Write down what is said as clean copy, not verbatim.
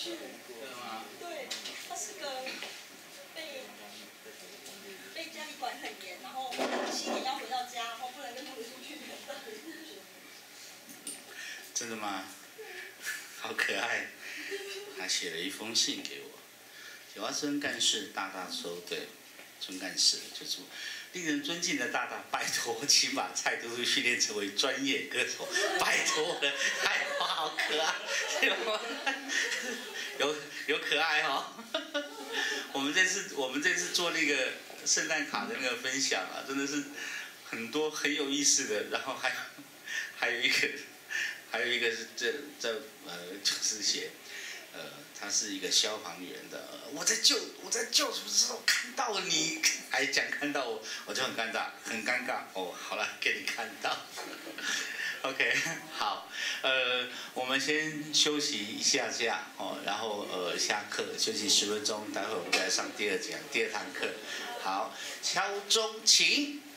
是。 对吗？ 对，他是个被家里管很严，然后7点要回到家，然后不能跟同学出去的。 真的吗？好可爱。他写了一封信给我，小花孙干事大大说，对，孙干事就是令人尊敬的大大，拜托，请把蔡嘟嘟训练成为专业歌手，拜托了，哎，好可爱，有可爱哦。我们这次做那个圣诞卡的那个分享啊，真的是很多很有意思的，然后还有一个是就是写。他是一个消防员的，我在救什么时候看到了你，还讲看到我，我就很尴尬哦。好了，给你看到。OK， 好，我们先休息一下哦，然后下课休息10分钟，待会我们再来上第二堂课。好，敲钟，请。